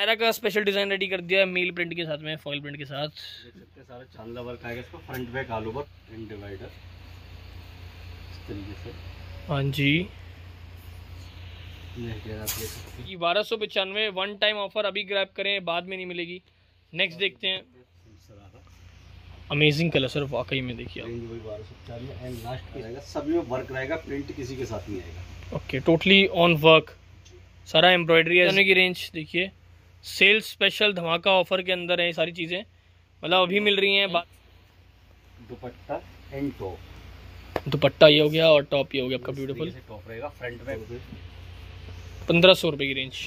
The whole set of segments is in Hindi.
नायरा का स्पेशल डिजाइन रेडी कर दिया है मील प्रिंट के साथ में, फॉइल प्रिंट के साथ। देख सकते हैं सारा चांदला वर्क आएगा इसको, front back all over and divider इस तरीके से। हाँ जी, 1295 वन टाइम ऑफर, अभी ग्रैब करें, बाद में नहीं मिलेगी। नेक्स्ट देखते हैं। अमेजिंग कलर सर, वाकई में देखिए रेंज वही 1295 एंड लास्ट रहेगा, सभी में वर्क रहेगा, प्रिंट किसी के साथ नहीं आएगा। ओके, टोटली ऑन वर्क, सारा एम्ब्रॉयडरी है। की रेंज देखिए, सेल स्पेशल धमाका ऑफर के अंदर है ये सारी चीज़ें, मतलब अभी मिल रही हैं। दुपट्टा एंड टॉप, दुपट्टा ये हो गया और टॉप ये हो गया आपका ब्यूटीफुल। टॉप रहेगा फ्रंट बैक 1500 रुपये की रेंज।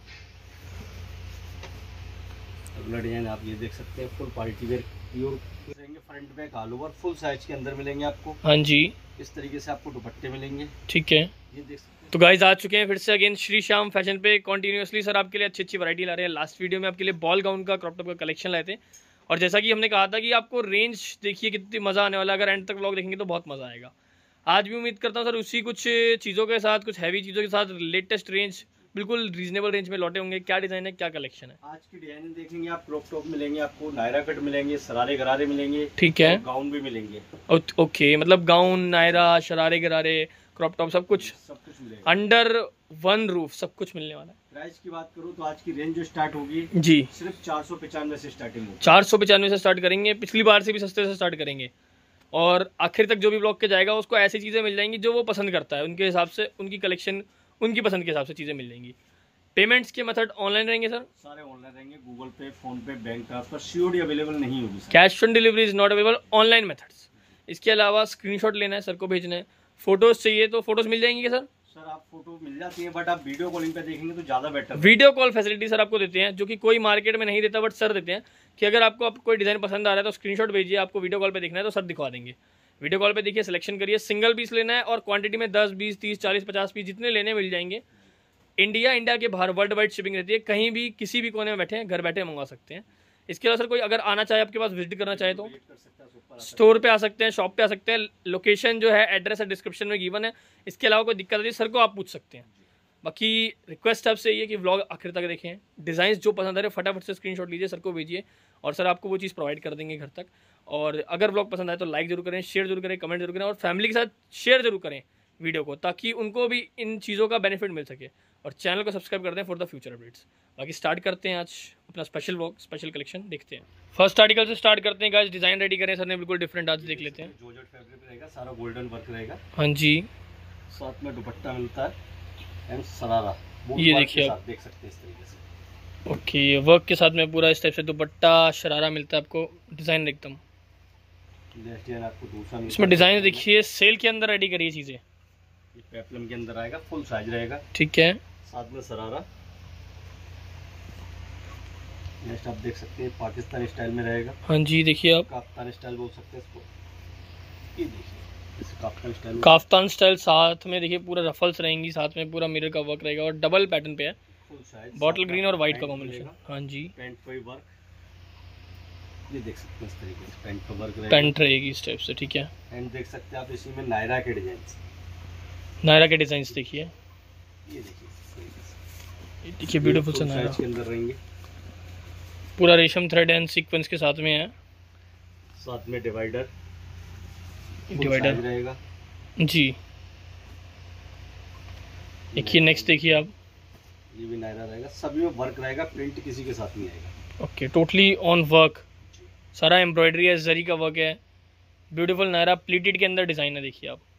अगला डिजाइन आप ये देख सकते हैं, फुल पार्टी वेयर प्योर रहेंगे, front back all over full size के अंदर मिलेंगे आपको। हाँ जी, इस तरीके से आपको दुपट्टे मिलेंगे। ठीक है, ये देख सकते हैं। तो गाइज आ चुके हैं फिर से अगेन श्री श्याम फैशन पे कंटिन्यूअसली। सर आपके लिए अच्छी अच्छी वैरायटी ला रहे हैं। लास्ट वीडियो में आपके लिए बॉल गाउन का, क्रॉप टॉप का कलेक्शन लाए थे, और जैसा कि हमने कहा था कि आपको रेंज देखिए कितनी मज़ा आने वाला है। अगर एंड तक व्लॉग देखेंगे तो बहुत मज़ा आएगा। आज भी उम्मीद करता हूँ सर उसी कुछ चीज़ों के साथ, कुछ हैवी चीज़ों के साथ लेटेस्ट रेंज, बिल्कुल रीजनेबल रेंज में लौटे होंगे। क्या डिज़ाइन है, क्या कलेक्शन है? आज की डिजाइन देखेंगे आप, क्रॉप टॉप मिलेंगे आपको, नायरा कट मिलेंगे, शरारे गरारे मिलेंगे, ठीक है, गाउन भी मिलेंगे। ओके, मतलब गाउन, नायरा, शरारे गरारे, क्रॉप टॉप सब कुछ मिलेगा अंडर वन रूफ, सब कुछ मिलने वाला है। प्राइस की बात करूँ तो आज की रेंज जो स्टार्ट होगी जी, सिर्फ 495 से स्टार्टिंग होगी। 495 से स्टार्ट करेंगे, पिछली बार से भी सस्ते से स्टार्ट करेंगे, और आखिर तक जो भी ब्लॉग के जाएगा उसको ऐसी चीज़ें मिल जाएंगी जो वो पसंद करता है, उनके हिसाब से, उनकी कलेक्शन, उनकी पसंद के हिसाब से चीज़ें मिल जाएंगी। पेमेंट्स के मेथड ऑनलाइन रहेंगे सर? सारे ऑनलाइन रहेंगे, Google Pay, PhonePe, bank transfer, COD available नहीं होगी sir. Cash on delivery is not available, online methods. इसके अलावा स्क्रीनशॉट लेना है, सर को भेजना है, फोटोज चाहिए तो फोटोज मिल जाएंगी क्या सर? सर आप फोटो मिल जाती है, बट आप वीडियो कॉलिंग पे देखेंगे तो ज्यादा better. Video call facility sir आपको देते हैं, जो कि कोई मार्केट में नहीं देता, बट सर देते हैं कि अगर आपको कोई डिजाइन पसंद आ रहा है तो स्क्रीनशॉट भेजिए, आपको वीडियो कॉल पे देखना है तो सर दिखा देंगे। वीडियो कॉल पे देखिए, सिलेक्शन करिए, सिंगल पीस लेना है और क्वांटिटी में 10, 20, 30, 40, 50 पीस जितने लेने मिल जाएंगे। इंडिया के बाहर वर्ल्ड वाइड शिपिंग रहती है, कहीं भी किसी भी कोने में बैठे हैं, घर बैठे मंगवा सकते हैं। इसके अलावा सर कोई अगर आना चाहे, आपके पास विजिट करना चाहे तो स्टोर पे आ सकते हैं, शॉप पे आ सकते हैं। लोकेशन जो है, एड्रेस है डिस्क्रिप्शन में गिवन है। इसके अलावा कोई दिक्कत आती है सर को आप पूछ सकते हैं। बाकी रिक्वेस्ट आपसे ये कि व्लॉग आखिर तक देखें, डिज़ाइन जो पसंद आ रहे फटाफट से स्क्रीनशॉट लीजिए, सर को भेजिए और सर आपको वो चीज़ प्रोवाइड कर देंगे घर तक। और अगर व्लॉग पसंद आए तो लाइक जरूर करें, शेयर जरूर करें, कमेंट जरूर करें, और फैमिली के साथ शेयर जरूर करें वीडियो को, ताकि उनको भी इन चीज़ों का बेनिफिट मिल सके। और चैनल को सब्सक्राइब कर दें फॉर द फ्यूचर अपडेट्स। बाकी स्टार्ट करते हैं आज अपना स्पेशल व्लॉग, स्पेशल कलेक्शन देखते हैं। फर्स्ट आर्टिकल से स्टार्ट करते हैं गाइस। डिज़ाइन रेडी करें सर ने, बिल्कुल डिफरेंट आज देख लेते हैं। जॉर्जेट फैब्रिक रहेगा, सारा गोल्डन वर्क रहेगा। हाँ जी, साथ में दुपट्टा मिलता है एंड शरारा, ये देखिए आप देख सकते हैं इस तरीके से। ओके, वर्क के साथ में पूरा इस टाइप से दुपट्टा शरारा मिलता है आपको, डिज़ाइन एकदम। आपको दूसरा इसमें डिज़ाइन देखिए, सेल के अंदर रेडी करिए चीज़ें। ये पेप्लम के अंदर आएगा, फुल साइज रहेगा, ठीक है, साथ में शरारा। नेक्स्ट आप देख सकते हैं पाकिस्तानी स्टाइल में रहेगा। हाँ जी, देखिए आप काफ्तान स्टाइल बोल सकते हैं इसको। ये देखिए काफ्तान स्टाइल, काफ्तान स्टाइल, साथ में देखिए पूरा रफल्स रहेंगी, साथ में पूरा मिरर का वर्क रहेगा और डबल पैटर्न पे है, फुल साइज, बॉटल ग्रीन और वाइट का कॉम्बिनेशन। हाँ जी, पैंट पे वर्क, ये देख सकते हैं इस तरीके से पैंट का वर्क रहेगा, पैंट रहेगी इस टाइप से, ठीक है। एंड देख सकते हैं आप इसी में नायरा के डिजाइन, नायरा के डिजाइन देखिए, ये देखिए, देखिए ब्यूटीफुल सा नायरा के अंदर रहेंगे, पूरा रेशम थ्रेड एंड सीक्वेंस के साथ में है, साथ में डिवाइडर रहेगा जी। देखिए नेक्स्ट देखिए आप, ये भी नायरा रहेगा, सभी में वर्क रहेगा, प्रिंट किसी के साथ नहीं आएगा। ओके, टोटली ऑन वर्क, सारा एम्ब्रॉयडरी है, जरी का वर्क है, ब्यूटीफुल नायरा प्लीटेड के अंदर डिजाइन है। देखिए आप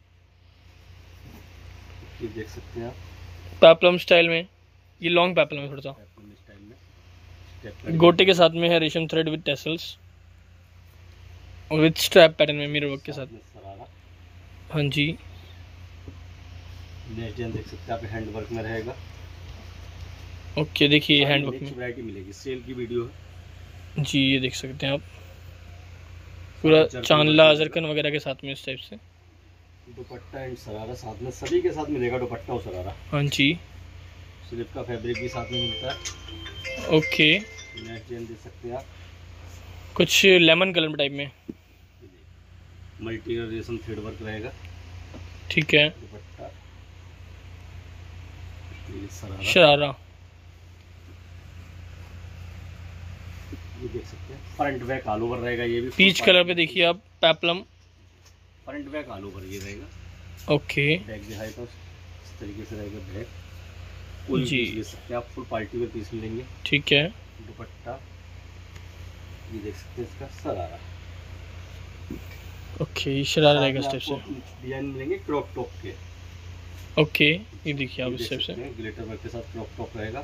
ये देख सकते हैं आप, पेप्लम स्टाइल में, ये लॉन्ग पेप्लम है, थोड़ा सा स्टाइल में गोटे के साथ में है, रेशम थ्रेड विद टेसल्स और विद स्ट्रैप पैटर्न में मिरर वर्क के साथ। हाँ जी, नेक्स्ट डिजाइन देख सकते हैं आप, हैंड वर्क में रहेगा। ओके, देखिए हैंड वर्क में वैरायटी मिलेगी, सेल की वीडियो है जी, ये देख सकते हैं आप, पूरा चांदला जरकन वगैरह के साथ में इस टाइप से। दुपट्टा एंड शरारा साथ में, सभी के साथ मिलेगा दुपट्टा और शरारा। हाँ जी, स्लिप का फैब्रिक भी साथ में मिलता है। ओके, नेक्स्ट डिजाइन देख सकते हैं आप, कुछ लेमन कलर टाइप में, मल्टी रेशम थ्रेड वर्क रहेगा, ठीक है, दुपट्टा, ये शरारा, शरारा ये देख सकते हैं फ्रंट बैक ऑल ओवर रहेगा। ये भी पीच कलर पे देखिए आप, peplum. Front back all over ये रहेगा। ओके बैक दिखाए तो इस तरीके से रहेगा बैक जी। ले सकते हैं आप, फुल पार्टी वेयर पीस मिलेंगे। ठीक है। दुपट्टा ये देख सकते हैं, इसका शरारा। ओके, शरारा रहेगा स्टेप से। डिजाइन मिलेंगे क्रॉप टॉप के। ओके, ये देखिए आप स्टेप से। ग्लिटर वर्क के साथ क्रॉप टॉप रहेगा,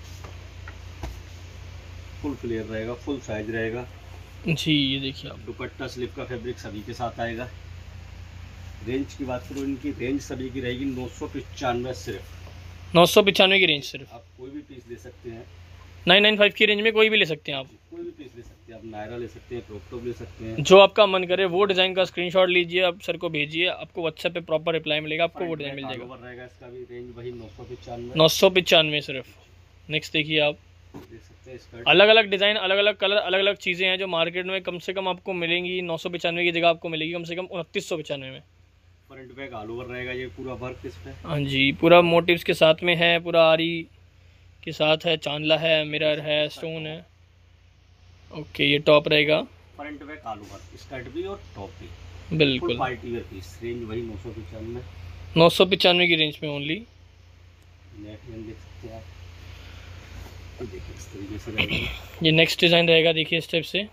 फुल फ्लेयर रहेगा, फुल साइज रहेगा जी। ये देखिए आप, दुपट्टा स्लिप का फैब्रिक सभी के साथ आएगा। रेंज की बात करूँ, इनकी रेंज सभी की रहेगी 995 सिर्फ। 995 की रेंज सिर्फ। आप कोई भी पीस ले सकते हैं। 995 की रेंज में कोई भी ले सकते हैं आप। कोई भी पीस ले सकते हैं आप, नायरा ले सकते हैं, क्रॉप टॉप ले सकते हैं। जो आपका मन करे वो डिज़ाइन का स्क्रीनशॉट लीजिए, आप सर को भेजिए, आपको व्हाट्सएप पे प्रॉपर रिप्लाई मिलेगा, आपको वो डिज़ाइन मिल जाएगा। रहेगा इसका भी रेंज वही 995। 995 सिर्फ। नेक्स्ट देखिए आप, देख सकते हैं स्कर्ट। अलग अलग डिज़ाइन, अलग अलग कलर, अलग अलग चीज़ें हैं जो मार्केट में कम से कम आपको मिलेंगी। 995 की जगह आपको मिलेगी कम से कम 2995 में। फ्रंट बैक ऑल ओवर रहेगा, ये पूरा वर्क इस पे। हाँ जी, पूरा मोटिव्स के साथ में है, पूरा आरी के साथ है, चांदला है, मिरर है, स्टोन है। ओके, ये टॉप रहेगा। Front back all over, skirt भी और टॉप भी। बिल्कुल पार्टी वेयर पीस, रेंज वही 995। 995 की रेंज में ओनली। नेक में देख सकते हैं आप, तो देखिए इस तरीके से रहेगा। ये नेक्स्ट डिज़ाइन रहेगा, देखिए इस टाइप से।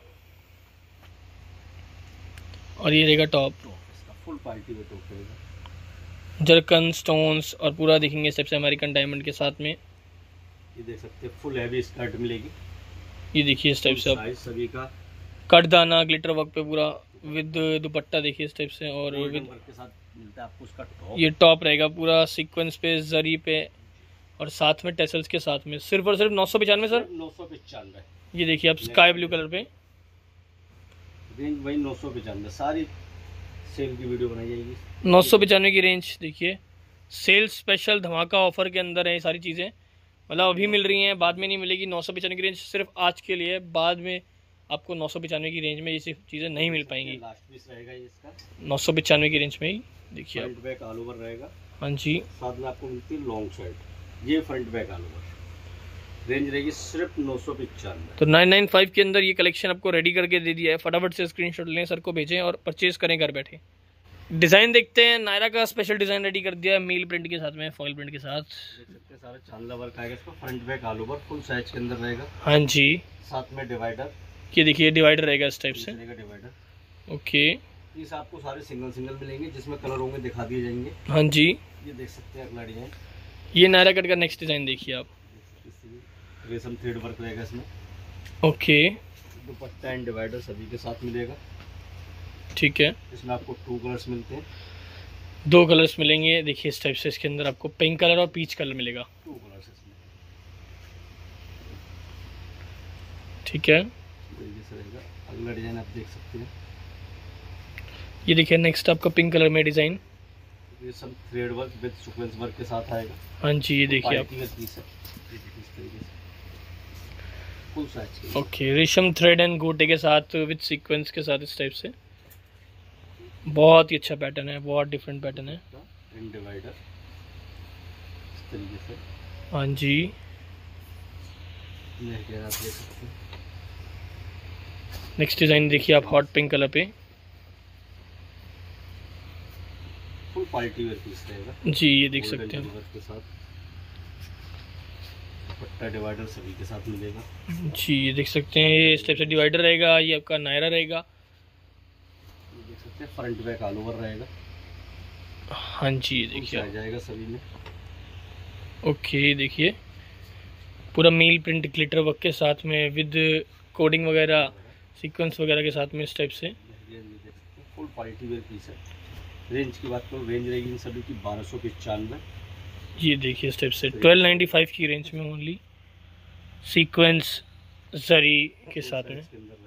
और ये रहेगा टॉप, इसका फुल पार्टी वेयर टॉप रहेगा। जरकन स्टोन्स और पूरा देखेंगे इस टाइप से अमेरिकन डायमंड के साथ में। ये देख सकते हैं फुल हैवी स्कर्ट मिलेगी। ये देखिए इस टाइप से आप, साइज सभी का कटदाना ग्लिटर वर्क पे पूरा विद दुपट्टा देखिए इस टाइप से। और गोल्डन विद वर्क के साथ मिलता है आपको उसका टॉप। ये टॉप रहेगा पूरा सीक्वेंस पे, जरी पे, और साथ में टेसल्स के साथ में। सिर्फ और सिर्फ 995 सर। 995। ये देखिए आप, स्काई ब्लू कलर पे। रेंज वही 995। सारी सेल की वीडियो बनाई जाएगी। 995 की रेंज देखिए, सेल स्पेशल धमाका ऑफर के अंदर है ये सारी चीज़ें। मतलब अभी मिल रही हैं, बाद में नहीं मिलेगी। 995 की रेंज सिर्फ आज के लिए, बाद में आपको 995 की रेंज में ये सिर्फ चीज़ें नहीं मिल पाएंगी। लास्ट पीस रहेगा ये इसका, 995 की रेंज में ही देखिए आप। फ्रंट बैक ऑल ओवर रहेगा। हाँ जी, साथ में आपको मिलती है लॉन्ग शर्ट। ये front back all over, range रहेगी सिर्फ 995। तो 995 के अंदर ये कलेक्शन आपको रेडी करके दे दिया है। फटाफट से स्क्रीनशॉट लें, सर को भेजें और परचेज करें घर बैठे। डिज़ाइन देखते हैं, नायरा का स्पेशल डिज़ाइन रेडी कर दिया है, मील प्रिंट के साथ में, फॉइल प्रिंट के साथ। देख सकते हैं सारा चांदला वर्क आएगा इसका, front back all over full size के अंदर रहेगा। हाँ जी, साथ में डिवाइडर। ये देखिए डिवाइडर रहेगा इस टाइप से। डिवाइडर। ओके, पीस आपको सारे सिंगल सिंगल मिलेंगे, जिसमें कलर होंगे दिखा दिए जाएंगे। हाँ जी, ये देख सकते हैं अगला डिजाइन। ये नायरा कट का नेक्स्ट डिज़ाइन देखिए आप। रेशम थ्रेड वर्क रहेगा इसमें। ओके, दुपट्टा एंड डिवाइडर सभी के साथ मिलेगा। ठीक है, इसमें आपको 2 कलर्स मिलते हैं। 2 कलर्स मिलेंगे देखिए इस टाइप से। इसके अंदर आपको पिंक कलर और पीच कलर मिलेगा। 2 कलर्स इसमें। ठीक है, जैसे रहेगा अगला डिजाइन आप देख सकते हैं। ये देखिए नेक्स्ट आपका पिंक कलर में डिज़ाइन। ये सब thread work with sequence work के साथ आएगा। हाँ जी, ये देखिए आप। पीस है, ये देखिए इस तरीके से फुल साइज के। ओके, रेशम थ्रेड एंड गोटे के साथ विद सीक्वेंस के साथ इस टाइप से। बहुत ही अच्छा पैटर्न है, बहुत डिफरेंट पैटर्न है। एंड डिवाइडर इस तरीके से। हाँ जी, नेक्स्ट डिजाइन आप देख सकते हैं। नेक्स्ट डिज़ाइन देखिए आप, हॉट पिंक कलर पे। फुल पार्टी वेयर पीस रहेगा जी, ये देख सकते हैं वर्क के साथ। दुपट्टा डिवाइडर सभी के साथ मिलेगा। जी, ये देख सकते हैं, ये इस टाइप से डिवाइडर रहेगा। ये आपका नायरा रहेगा। देख सकते हैं फ्रंट बैक ऑल ओवर रहेगा। हाँ जी, ये देखिए आ आप। जाएगा सभी में। ओके, देखिए पूरा मील प्रिंट ग्लिटर वर्क के साथ में विद कोडिंग वगैरह, सीक्वेंस वगैरह के साथ में इस टाइप से। फुल पार्टी वेयर पीस है। रेंज की बात करूँ, रेंज रहेगी इन सभी की 1295। ये देखिए इस टाइप से 1295 की रेंज में ओनली, सीक्वेंस जरी के साथ में।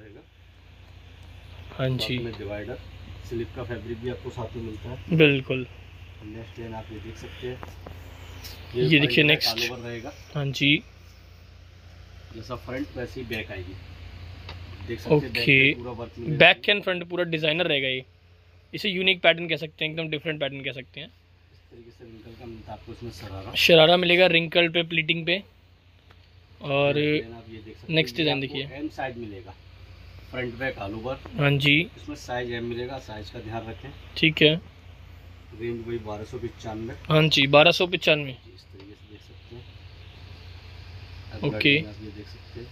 हाँ जी, डिवाइडर स्लिप का फैब्रिक भी आपको साथ में मिलता है। बिल्कुल। नेक्स्ट डिजाइन आप ये देख सकते हैं। ये देखिए नेक्स्ट रहेगा। हाँ जी, जैसा फ्रंट वैसे ही बैक आएगी, देख सकते हैं। ओके, पूरा वर्क बैक एंड फ्रंट पूरा डिजाइनर रहेगा। ये इसे यूनिक पैटर्न कह सकते हैं, एकदम डिफरेंट पैटर्न कह सकते हैं। इस तरीके से रिंकल का मिलता है आपको इसमें शरारा। शरारा मिलेगा रिंकल पे, प्लीटिंग पे। और आप ये देख सकते हैं, नेक्स्ट डिजाइन देखिए, एम साइज मिलेगा, फ्रंट बैक ऑल ओवर। हाँ जी, इसमें साइज एम मिलेगा, साइज का ध्यान रखें। ठीक है, रेंज वही 1295। हाँ जी 1295। इस तरीके से देख सकते हैं। ओके, आप ये देख सकते हैं,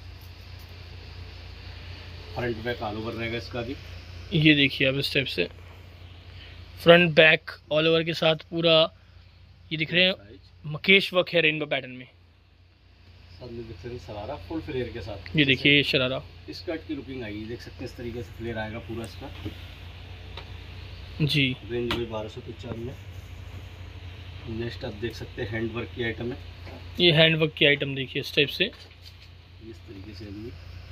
फ्रंट बैक ऑल ओवर रहेगा इसका भी। ये देखिए आप इस टाइप से फ्रंट बैक ऑल ओवर के साथ पूरा ये दिख रहे हैं, मकेश वर्क है रेनबो पैटर्न में। साथ में देख सकते हैं शरारा फुल फ्लेयर के साथ। ये देखिए ये शरारा, स्कर्ट की लुकिंग आएगी, देख सकते हैं इस तरीके से फ्लेयर आएगा पूरा इसका जी। रेंज भी 1295। नेक्स्ट आप देख सकते हैं हैंड वर्क की आइटम है। ये हैंड वर्क की आइटम देखिए इस टाइप से, इस तरीके से आएगी,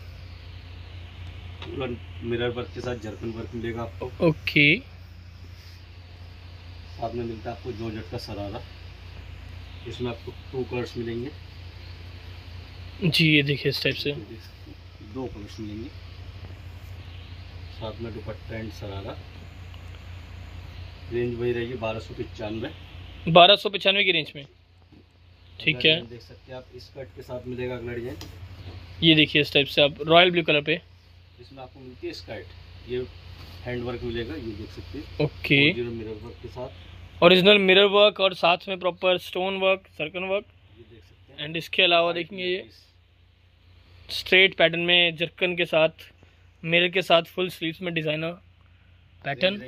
पूरा मिरर वर्क के साथ जर्कन वर्क मिलेगा आपको। ओके, साथ में मिलता है आपको जॉर्जेट का शरारा। इसमें आपको 2 कलर्स मिलेंगे जी, ये देखिए इस टाइप से 2 कलर्स मिलेंगे। साथ में दुपट्टा एंड शरारा। रेंज वही रहेगी 1295। 1295 की रेंज में, ठीक है। देख सकते हैं आप स्कर्ट के साथ मिलेगा अगला डिजाइन। ये देखिए इस टाइप से आप रॉयल ब्लू कलर पे, इसमें आपको मिलती है स्कर्ट, ये हैंड वर्क मिलेगा, ये देख सकते हैं। ओके, मिरर वर्क के साथ, ओरिजिनल मिरर वर्क और साथ में proper stone work, zircon work. ये देख सकते हैं। एंड इसके अलावा देखेंगे ये स्ट्रेट पैटर्न में जर्कन के साथ, मिरर के साथ फुल स्लीव्स में डिजाइनर पैटर्न।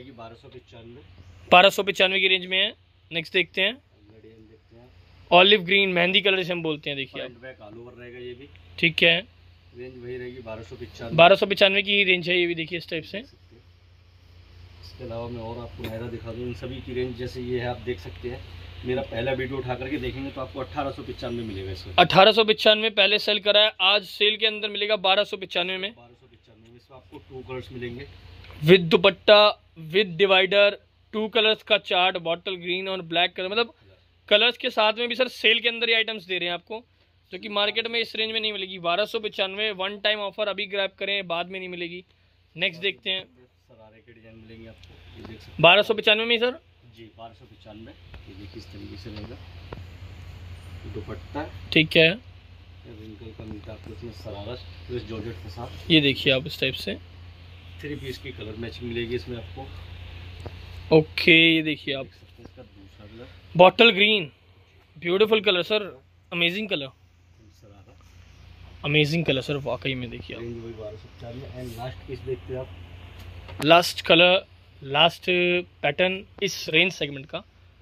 1295 की रेंज में है। नेक्स्ट देखते हैं, ऑलिव ग्रीन मेहंदी कलर से हम बोलते हैं, देखिए आप, ऑल ओवर रहेगा ये भी, ठीक है। रेंज वही रहेगी 1295। 1295 की ही रेंज है ये भी, देखिए इस टाइप से। इसके अलावा मैं और आपको नायरा दिखा दूँ, इन सभी की रेंज जैसे ये है, आप देख सकते हैं। मेरा पहला वीडियो उठा करके देखेंगे तो आपको 1895 मिलेगा इसमें। 1895 पहले सेल करा है, आज सेल के अंदर मिलेगा 1295 में। 1295 में इसमें आपको 2 कलर्स मिलेंगे with dupatta, with divider, 2 colours का चार्ट, बॉटल ग्रीन और ब्लैक कलर, मतलब कलर्स के साथ में भी सर सेल के अंदर ही आइटम्स दे रहे हैं आपको, जो कि मार्केट में इस रेंज में नहीं मिलेगी। 1295 वन टाइम ऑफर, अभी ग्रैब करें, बाद में नहीं मिलेगी। नेक्स्ट देखते हैं, शरारे के डिजाइन मिलेंगे आपको, ये देख सकते हैं। 1295 में सर जी 1295। ये देखिए इस तरीके से रहेगा दुपट्टा, ठीक है। रिंकल का मिलता है आपको इसमें शरारा प्लस जॉर्जेट के साथ। ये देखिए आप इस टाइप से 3 पीस की कलर मैचिंग मिलेगी इसमें आपको। ओके, ये देखिए आप, इसका दूसरा colour bottle green, beautiful colour sir, amazing colour, sharara, amazing colour sir, वाकई में देखिए आप। रेंज वही 1295। एंड लास्ट पीस देखते हैं आप, लास्ट कलर, लास्ट पैटर्न इस रेंज सेगमेंट का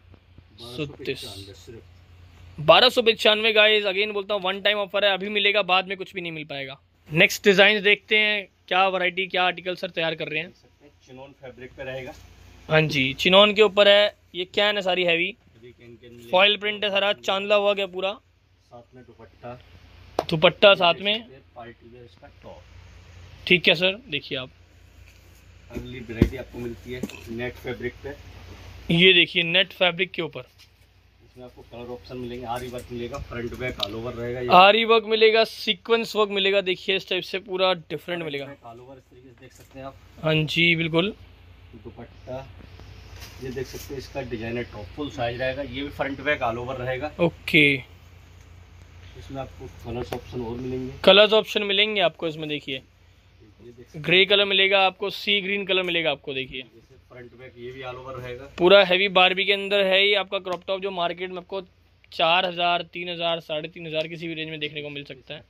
1295 गाइस, अगेन बोलता हूँ वन टाइम ऑफर है, अभी मिलेगा, बाद में कुछ भी नहीं मिल पाएगा। नेक्स्ट डिजाइन देखते हैं, क्या वैरायटी, क्या आर्टिकल सर तैयार कर रहे हैं। चिनोन फैब्रिक पे रहेगा, हाँ जी, चिनोन के ऊपर है, ये क्या है, सारी हैवी फॉइल प्रिंट है, सारा चांदला वर्क है पूरा, साथ में दुपट्टा, दुपट्टा साथ में, पार्टी वेयर इसका टॉप, ठीक है सर। देखिए आप, अगली वैरायटी आपको मिलती है नेट फैब्रिक पे। ये देखिए नेट फैब्रिक के ऊपर, इसमें आपको कलर ऑप्शन मिलेंगे, आरी वर्क मिलेगा, फ्रंट बैक ऑल ओवर रहेगा, ये आरी वर्क मिलेगा, सीक्वेंस वर्क मिलेगा, देखिए इस टाइप से पूरा डिफरेंट मिलेगा, ऑल ओवर इस तरीके से देख सकते हैं आप। हाँ जी बिल्कुल। दुपट्टा ये देख सकते हैं, इसका डिजाइनर टॉप फुल साइज रहेगा, ये भी फ्रंट बैक ऑल ओवर रहेगा। ओके, इसमें आपको कलर्स ऑप्शन और मिलेंगे, कलर्स ऑप्शन मिलेंगे आपको इसमें, देखिए ये देख सकते ग्रे कलर मिलेगा आपको, सी ग्रीन कलर मिलेगा आपको, देखिए हैं। जैसे फ्रंट बैक ये भी ऑल ओवर रहेगा, पूरा हैवी बारबी के अंदर है ये आपका क्रॉप टॉप, जो मार्केट में आपको 4000, 3000, 3500 किसी भी रेंज में देखने को मिल सकता है।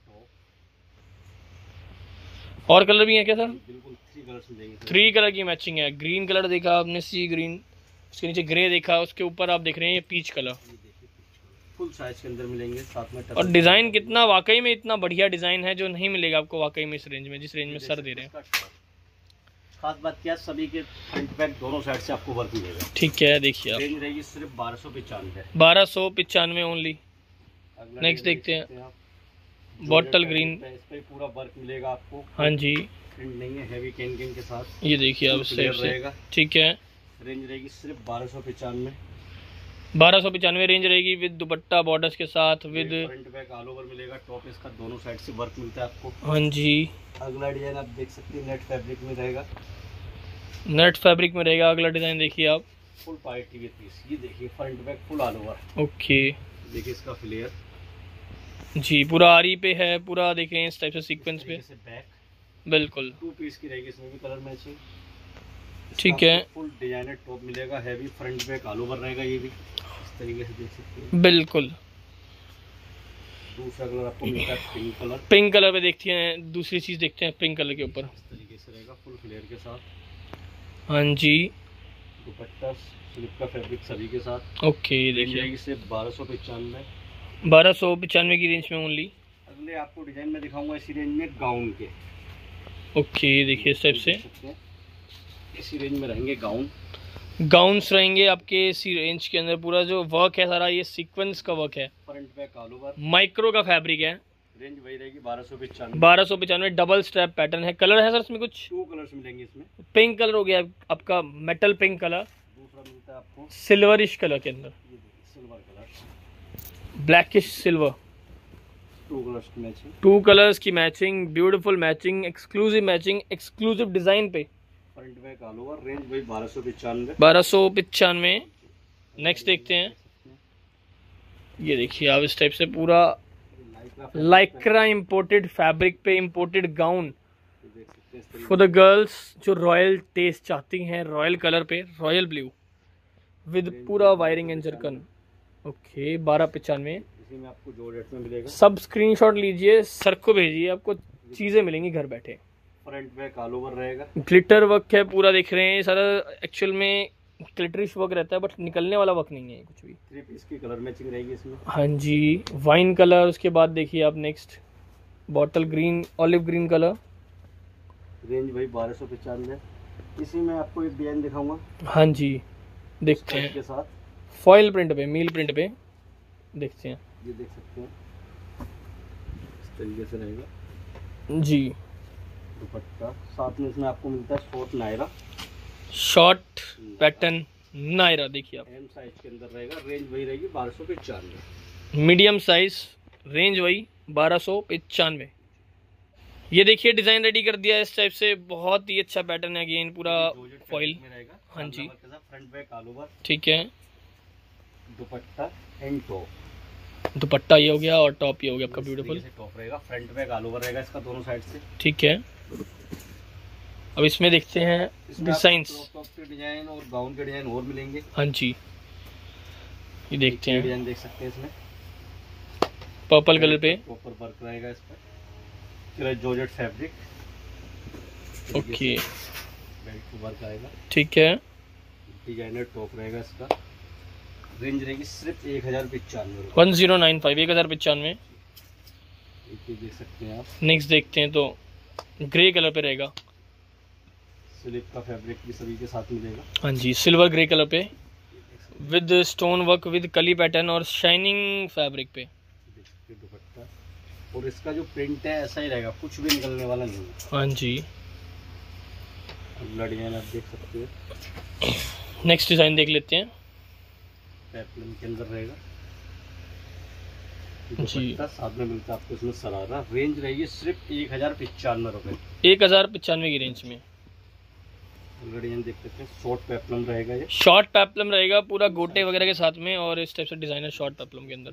और कलर भी है क्या सर? बिल्कुल 3 कलर्स मिलेंगे, 3 कलर की मैचिंग है। ग्रीन कलर देखा आपने, सी ग्रीन, उसके नीचे ग्रे देखा, उसके ऊपर आप देख रहे हैं ये पीच कलर, फुल साइज के अंदर मिलेंगे, साथ में और डिजाइन कितना वाकई में इतना बढ़िया डिजाइन है, जो नहीं मिलेगा आपको वाकई में इस रेंज में, जिस रेंज में सर दे रहे हैं। खास बात क्या, सभी के फ्रंट बैक दोनों साइड से आपको वर्क मिलेगा, ठीक है। देखिए आप, रेंज रहेगी सिर्फ 1295। 1295 ओनली। नेक्स्ट देखते हैं, बॉटल ग्रीन, इस पे पूरा वर्क मिलेगा आपको, हाँ जी, प्रिंट नहीं है, हैवी कैन के साथ, ये देखिए आप इस टाइप से, ठीक है। रेंज रहेगी सिर्फ 1295। 1295 रेंज रहेगी, विद दुपट्टा बॉर्डर्स के साथ, with front back all over मिलेगा, टॉप इसका दोनों साइड से वर्क मिलता है आपको। हाँ जी, अगला डिजाइन आप देख सकते हैं, नेट फैब्रिक में रहेगा, नेट फैब्रिक में रहेगा अगला डिजाइन, देखिए आप, फुल पार्टी वेयर पीस, ये देखिए front back full all over, okay, देखिए इसका फ्लेयर, जी, पूरा आरी पे है, पूरा देखें इस टाइप से सीक्वेंस पे। बैक बिल्कुल 2 पीस की रहेगी, इसमें भी कलर मैचिंग। ठीक है, फुल डिजाइनर टॉप मिलेगा, heavy front back all over रहेगा, ये भी इस तरीके से देख सकते हैं। बिल्कुल। दूसरा कलर आपको मिलता है पिंक कलर। पिंक कलर पे देखते हैं, दूसरी चीज देखते हैं पिंक कलर के ऊपर। इस तरीके से रहेगा फुल फ्लेयर के साथ। हाँ जी, दुपट्टा स्लिप का फैब्रिक सभी के साथ। ओके, देखिए सिर्फ 1295। 1295 की रेंज में ओनली। अगले आपको डिजाइन में दिखाऊंगा इसी रेंज में गाउन के। ओके, देखिए इस टाइप से इसी रेंज में रहेंगे गाउन। गाउन्स रहेंगे आपके इसी रेंज के अंदर। पूरा जो वर्क है सारा ये सीक्वेंस का वर्क है, front back all over, micro का फैब्रिक है। रेंज वही रहेगी 1295। 1295 डबल स्ट्रैप पैटर्न है। कलर है सर इसमें कुछ 2 कलर्स मिलेंगे इसमें। पिंक कलर हो गया आपका, मेटल पिंक कलर। दूसरा मिलता है आपको सिल्वरिश कलर के अंदर, silver colour, blackish silver. 2 colours की मैचिंग। 2 कलर्स की matching, beautiful matching, exclusive design पे। Front back all over, range वही 1295। 1295। नेक्स्ट देखते हैं, ये देखिए आप इस टाइप से पूरा लाइक्रा इंपोर्टेड फैब्रिक पे imported gown for the girls जो रॉयल टेस्ट चाहती हैं, रॉयल कलर पे, रॉयल ब्लू विद पूरा वायरिंग एंड जरकन। ओके, 1295। इसी में आपको जॉर्जेट में मिलेगा। सब स्क्रीनशॉट लीजिए, सर को भेजिए, आपको चीजें मिलेंगी घर बैठे। फ्रंट बैक ऑल ओवर रहेगा। ग्लिटर वर्क है पूरा, देख रहे हैं सारा। एक्चुअल में ग्लिटरिश वर्क रहता है बट निकलने वाला वर्क नहीं है कुछ भी। 3 पीस की कलर मैचिंग रहेगी इसमें। हाँ जी, वाइन कलर। उसके बाद देखिए आप next bottle green, olive green colour. Range वही 1295। इसी में आपको एक डिजाइन दिखाऊंगा। हाँ जी, देखते हैं के साथ फॉयल प्रिंट पे, मील प्रिंट पे देखते हैं। ये देख सकते हैं, इस तरीके से रहेगा जी। दुपट्टा साथ में इसमें आपको मिलता है short Naira, short pattern Naira. देखिए आप, एम साइज के अंदर रहेगा। रेंज वही रहेगी 1295। मीडियम साइज, रेंज वही 1295। ये देखिए डिजाइन रेडी कर दिया है इस टाइप से, बहुत ही अच्छा पैटर्न है। अगेन पूरा फॉइल में रहेगा। हाँ जी, फ्रंट बैक ऑल ओवर। ठीक है। दुपट्टा एंड टॉप, दुपट्टा ये हो गया और टॉप ये हो गया आपका ब्यूटीफुल। टॉप रहेगा, फ्रंट बैक ऑल ओवर रहेगा इसका दोनों साइड से। ठीक है, अब इसमें देखते हैं डिजाइंस। टॉप के डिजाइन और गाउन के डिजाइन और मिलेंगे। हाँ जी, ये देखते हैं डिजाइन देख सकते हैं इसमें पर्पल कलर पे। प्रॉपर वर्क रहेगा इस पर, georgette fabric. Okay, belt work आएगा। ठीक है, डिजाइनर टॉप रहेगा इसका। रेंज रहेगी सिर्फ 1095। 1095, 1095। देख सकते हैं आप। नेक्स्ट देखते हैं तो ग्रे कलर पे रहेगा। स्लिप का फैब्रिक भी सभी के साथ मिलेगा। हाँ जी, सिल्वर ग्रे कलर पे विद स्टोन वर्क विद कली पैटर्न और शाइनिंग फैब्रिक पे। दुपट्टा और इसका जो प्रिंट है ऐसा ही रहेगा, कुछ भी निकलने वाला नहीं है। हाँ जी, अगला डिजाइन आप देख सकते हैं। नेक्स्ट डिजाइन देख लेते हैं। पेप्लम के अंदर रहेगा जी। साथ में मिलता है आपको इसमें सरारा। रेंज रहेगी सिर्फ 1095 रुपए। 1095 की रेंज में। डिजाइन देख सकते हैं, शॉर्ट पेप्लम रहेगा। ये शॉर्ट पेप्लम रहेगा पूरा गोटे वगैरह के साथ में, और इस टाइप से डिजाइनर शॉर्ट पेप्लम के अंदर।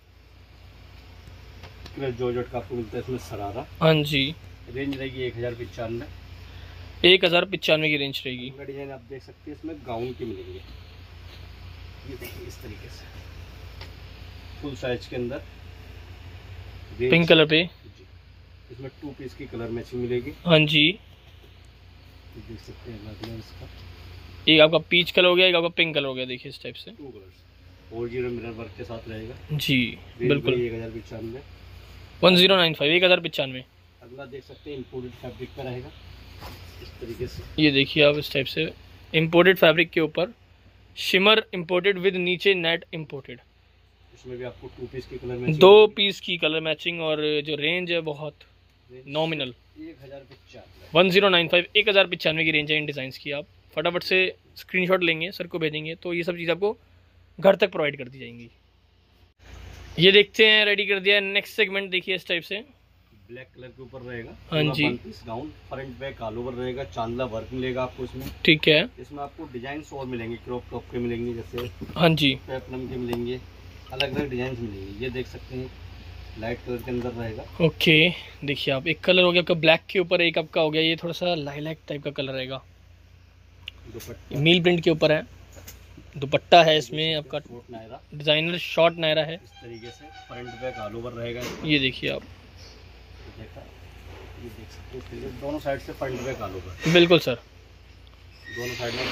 जॉर्जेट का आपको मिलता है इसमें सरारा। हाँ जी, रेंज रहेगी 1095। 1095 की रेंज रहेगी। डिजाइन आप देख सकते हैं, इसमें गाउन के मिलेंगे। ये देखिए इस तरीके से फुल साइज के अंदर, पिंक कलर पे। इसमें 2 पीस की कलर मैचिंग मिलेगी। हाँ जी, देख सकते हैं इसका। एक आपका पीच कलर हो गया, एक आपका पिंक कलर हो गया। देखिए इस टाइप से 2 कलर्स ओरिजिनल मिरर वर्क के साथ रहेगा। जी बिल्कुल। 1095। 1095, 1095। अगला देख सकते हैं, इंपोर्टेड फैब्रिक का रहेगा इस तरीके से। ये देखिए आप इस टाइप से इंपोर्टेड फैब्रिक के ऊपर शिमर इंपोर्टेड विद नीचे नेट इंपोर्टेड। इसमें भी आपको 2 पीस की कलर मैचिंग, 2 पीस की कलर मैचिंग, और जो रेंज है बहुत नॉमिनल। 1095, 1095 की रेंज है इन डिज़ाइंस की। आप फटाफट से स्क्रीनशॉट लेंगे, सर को भेजेंगे तो ये सब चीज़ आपको घर तक प्रोवाइड कर दी जाएंगी। ये देखते हैं, रेडी कर दिया है। नेक्स्ट सेगमेंट देखिए इस टाइप से, ब्लैक कलर के ऊपर रहेगा। हाँ जी, gown front back all over रहेगा। चांदला वर्क मिलेगा आपको इसमें। ठीक है, इसमें आपको डिजाइन और मिलेंगे, क्रॉप टॉप के मिलेंगे, जैसे हाँ जी, पेप्लम के मिलेंगे, अलग अलग डिजाइन मिलेंगे। ये देख सकते हैं, लाइट कलर के अंदर रहेगा। ओके, देखिए आप, एक कलर हो गया आपका ब्लैक के ऊपर, एक आपका हो गया ये थोड़ा सा लाइलैक टाइप का कलर रहेगा, दुपट्टा मील प्रिंट के ऊपर है। दुपट्टा है इसमें आपका short Naira, designer short Naira है। इस तरीके से फ्रंट बैक ऑल ओवर रहेगा। ये देखिए आप, देखा, ये देख सकते हो दोनों साइड से फ्रंट बैक ऑल ओवर। बिल्कुल सर, दोनों साइड में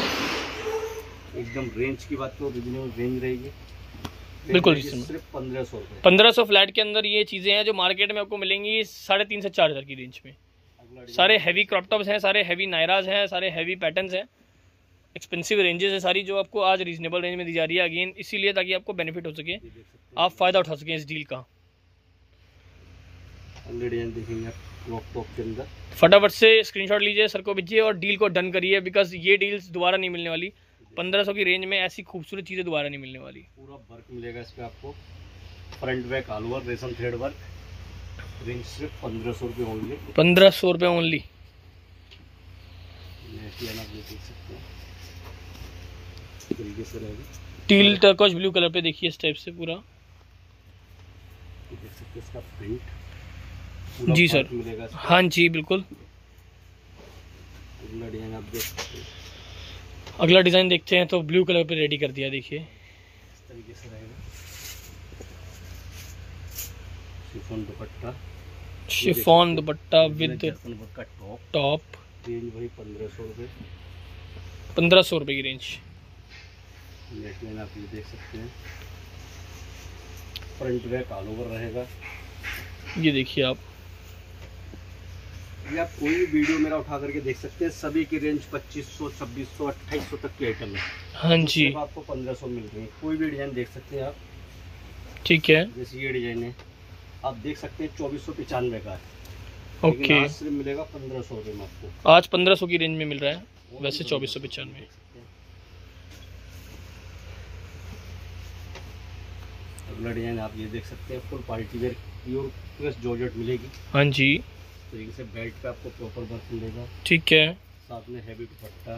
एकदम रेंज की बात करो, रिजनेबल रेंज रहेगी। बिल्कुल सिर्फ 1500 रुपये। 1500 फ्लैट के अंदर ये चीज़ें हैं जो मार्केट में आपको मिलेंगी 3,500 से 4,000 की रेंज में। सारे हैवी क्रॉप टॉप्स हैं, सारे हैवी नायराज हैं, सारे हैवी पैटर्न्स हैं, एक्सपेंसिव रेंजेस है सारी, जो आपको आज रीजनेबल रेंज में दी जा रही है। अगेन इसीलिए ताकि आपको बेनिफिट हो सके, आप फ़ायदा उठा सकें इस डील का। डिजाइन देखेंगे आप क्रॉप टॉप के अंदर। फटाफट से स्क्रीनशॉट लीजिए, सर को भेजिए और डील को डन करिए, बिकॉज ये डील्स दोबारा नहीं मिलने वाली। 1500 की रेंज में ऐसी खूबसूरत चीज़ें दोबारा नहीं मिलने वाली। पूरा वर्क मिलेगा इस पर आपको, फ्रंट बैक ऑल ओवर रेशम थ्रेड वर्क। रेंज सिर्फ 1500 रुपये ओनली। 1500 रुपये ओनली। आप देख सकते हैं इस तरीके से रहेगा। टील टर्कोइज ब्लू कलर पे देखिए इस टाइप से पूरा देख सकते हैं इसका प्रिंट। जी सर, मिलेगा। हाँ जी बिल्कुल। अगला डिजाइन आप देख सकते हैं। अगला डिज़ाइन देखते हैं, तो ब्लू कलर पे रेडी कर दिया, देखिए इस तरीके से रहेगा। Chiffon dupatta, chiffon dupatta with का टॉप। रेंज वही 1500 रुपये। 1500 रुपये की रेंज। नेकलाइन आप ये देख सकते हैं, फ्रंट बैक ऑल ओवर रहेगा। ये देखिए आप, ये आप कोई भी वीडियो मेरा उठा करके देख सकते हैं। सभी की रेंज 2500, 2600, 2800 तक की आइटम है। हाँ जी, तो आपको 1500 मिल रही है। कोई भी डिजाइन देख सकते हैं आप। ठीक है, जैसे ये डिजाइन है आप देख सकते हैं, 2495 का है। ओके, आज सिर्फ मिलेगा 1500 रुपये में आपको। आज 1500 की रेंज में मिल रहा है, वैसे 2495। अगला डिजाइन आप ये देख सकते हैं, full party wear pure plus georgette मिलेगी। हाँ जी, तरीके से बेल्ट पे आपको प्रॉपर वर्क मिलेगा। ठीक है, साथ में हैवी दुपट्टा।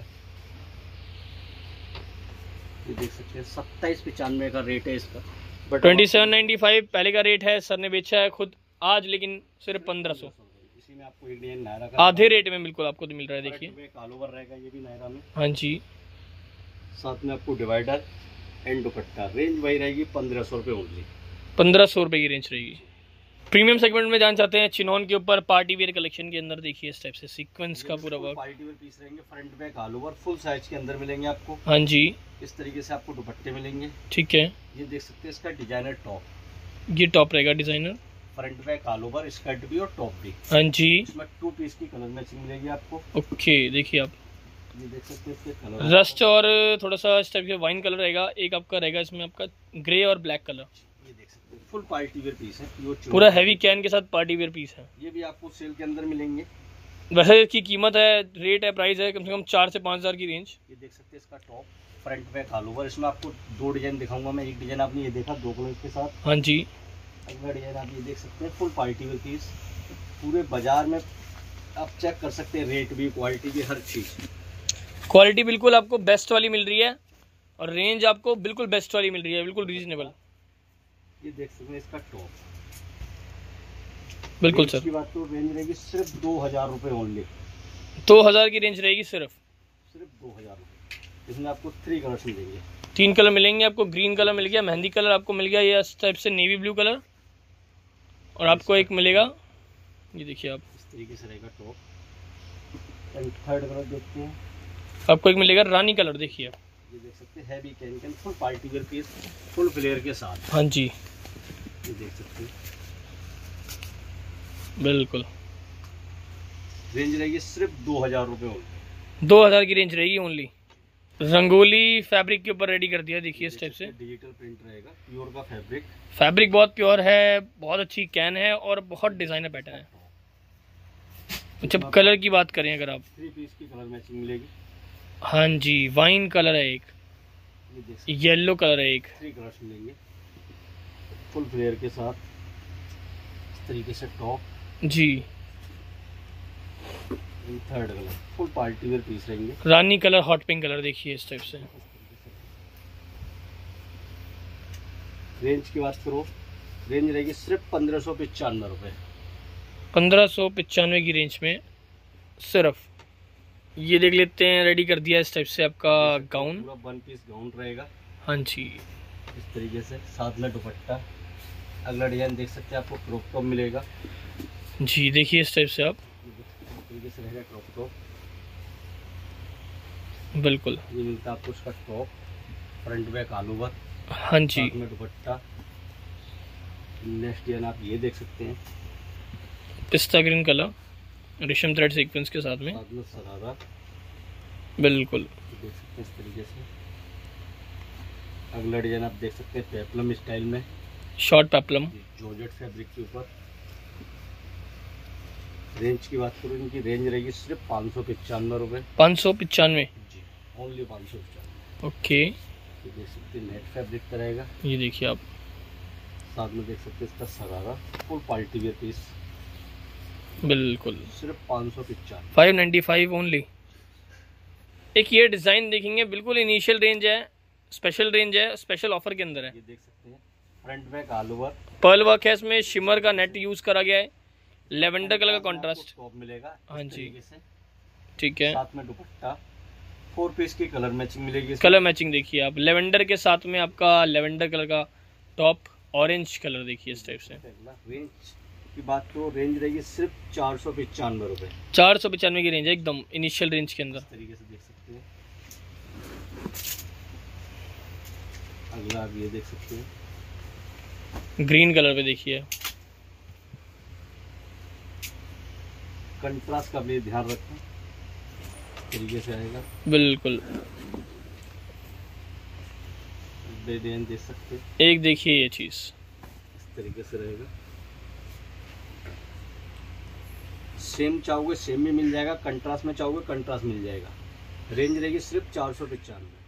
ये देख सकते हैं 2795 का रेट है इसका। 2795 पहले का रेट है, सर ने बेचा है खुद आज, लेकिन सिर्फ 1500। इसी में आपको एक डिजाइन नायरा का आधे रेट में बिल्कुल आपको तो मिल रहा है, देखिए ऑल ओवर रहेगा ये भी नायरा में। हाँ जी, साथ में आपको डिवाइडर एंड दुपट्टा। रेंज वही रहेगी 1500 रुपये ओनली। 1500 रुपये की रेंज रहेगी। प्रीमियम सेगमेंट में जान चाहते हैं, चिनॉन के ऊपर पार्टी वेयर कलेक्शन के अंदर देखिए इस टाइप से सीक्वेंस का पूरा वर्क। पार्टी वेयर पीस रहेंगे, front back all over full size के अंदर मिलेंगे आपको। हाँ जी, इस तरीके से आपको दुपट्टे मिलेंगे। ठीक है, ये देख सकते हैं इसका डिजाइनर टॉप। ये टॉप रहेगा designer, front back all over, skirt भी और टॉप भी। हाँ जी, इसमें 2 पीस की कलर मैचिंग मिलेगी आपको। ओके, देखिए आप, ये देख सकते हैं इसके कलर रस्ट और थोड़ा सा इस टाइप के वाइन कलर रहेगा। एक आपका रहेगा इसमें आपका ग्रे और ब्लैक कलर। ये देख सकते हैं फुल पार्टी वेयर पीस है, पूरा हैवी कैन के साथ पार्टी वेयर पीस है। ये भी आपको सेल के अंदर मिलेंगे। वैसे इसकी कीमत है, रेट है, प्राइस है कम से कम 4 से 5000 की रेंज। ये देख सकते हैं इसका top, front back all over. इसमें आपको 2 डिजाइन दिखाऊंगा मैं। एक डिजाइन आपने ये देखा 2 कलर के साथ। हाँ जी, अगला डिजाइन आप ये देख सकते हैं, फुल पार्टी वेयर पीस। पूरे बाजार में आप चेक कर सकते हैं, रेट भी, क्वालिटी भी, हर चीज़। क्वालिटी बिल्कुल आपको बेस्ट वाली मिल रही है और रेंज आपको बिल्कुल बेस्ट वाली मिल रही है, बिल्कुल रीजनेबल। ये देख सकते हैं इसका टॉप। बिल्कुल रेंज सर, की बात तो रेंज रहेगी सिर्फ 2000 रुपये ओनली। 2000 की रेंज रहेगी सिर्फ 2000 रुपये। इसमें आपको 3 कलर्स मिलेंगे। 3 कलर मिलेंगे आपको। ग्रीन कलर मिल गया, मेहंदी कलर आपको मिल गया, ये इस टाइप से नेवी ब्लू कलर, और आपको एक मिलेगा, ये देखिए आप, इस तरीके से रहेगा टॉप। एंड थर्ड कलर देखते हैं, आपको एक मिलेगा रानी कलर, देखिए आप, ये देख सकते हैं हैवी कैन full party wear piece, full flare के साथ। हाँ जी, ये देख सकते हैं। बिल्कुल रेंज रहेगी सिर्फ 2000 रुपये ओनली। 2000 की रेंज रहेगी ओनली। रंगोली फैब्रिक के ऊपर रेडी कर दिया, देखिए इस टाइप से। डिजिटल प्रिंट रहेगा, प्योर का फैब्रिक। फैब्रिक बहुत प्योर है, बहुत अच्छी कैन है और बहुत डिजाइनर पैटर्न है। जब कलर की बात करें अगर आप, 3 पीस की कलर मैचिंग मिलेगी। हाँ जी, वाइन कलर है एक, ये देख सकते हैं येलो कलर है एक, 3 कलर्स मिलेंगे फुल फ्लेयर के साथ। इस तरीके से टॉप जी, third colour full party wear piece रहेंगे। रानी कलर, हॉट पिंक कलर, देखिए इस टाइप से। रेंज की बात करो रेंज रहेगी सिर्फ 1595 रुपये। 1595 की रेंज में सिर्फ। ये देख लेते हैं, रेडी कर दिया इस टाइप से आपका गाउन, पूरा 1 पीस गाउन रहेगा। हाँ जी, इस तरीके से साथ में दुपट्टा। अगला डिजाइन देख सकते हैं, आपको क्रॉप टॉप मिलेगा जी। देखिए इस टाइप से आप, इस तरीके से रहेगा क्रॉप टॉप। बिल्कुल ये मिलता है आपको उसका टॉप, फ्रंट बैक आलू वर्क, हाँ जी। साथ में दुपट्टा। नेक्स्ट डिजाइन आप ये देख सकते हैं, पिस्ता ग्रीन कलर, रेशम थ्रेड सीक्वेंस के साथ में सरारा, बिल्कुल देख सकते हैं इस तरीके से। अगला डिजाइन आप देख सकते हैं पेप्लम स्टाइल में, शॉर्ट पेप्लम, जॉर्जेट फैब्रिक के ऊपर। रेंज की बात करूँ, इनकी रेंज रहेगी सिर्फ 595 रुपये। 595 जी, ओनली 595। ओके। ये देख सकते हैं नेट फैब्रिक का रहेगा। ये देखिए आप, साथ में देख सकते हैं इसका sharara, full party wear piece, बिल्कुल सिर्फ 595। 595 ओनली। एक ये डिज़ाइन देखेंगे, बिल्कुल इनिशियल रेंज है, स्पेशल रेंज है, स्पेशल ऑफर के अंदर है। ये देख सकते हैं front back all over, pearl work है, इसमें शिमर का नेट यूज करा गया है, लेवेंडर कलर का कॉन्ट्रास्ट, टॉप मिलेगा हाँ जी, तरीके से। ठीक है। साथ में दुपट्टा, 4 पीस की कलर मैचिंग मिलेगी। कलर मैचिंग देखिए आप, लेवेंडर के साथ में आपका लेवेंडर कलर का टॉप, ऑरेंज कलर देखिए इस टाइप से। रेंज की बात तो रेंज रहेगी सिर्फ 495 रुपये। 495 की रेंज है, एकदम इनिशियल रेंज के अंदर। इस तरीके से देख सकते हैं। अगला आप ये देख सकते हैं, ग्रीन कलर पे देखिए, कंट्रास्ट का भी ध्यान रखें, तरीके से आएगा, बिल्कुल। डिजाइन देख सकते हैं, एक देखिए ये चीज़, इस तरीके से रहेगा। सेम चाहोगे सेम भी मिल जाएगा, कंट्रास्ट में चाहोगे कंट्रास्ट मिल जाएगा। रेंज रहेगी सिर्फ 495।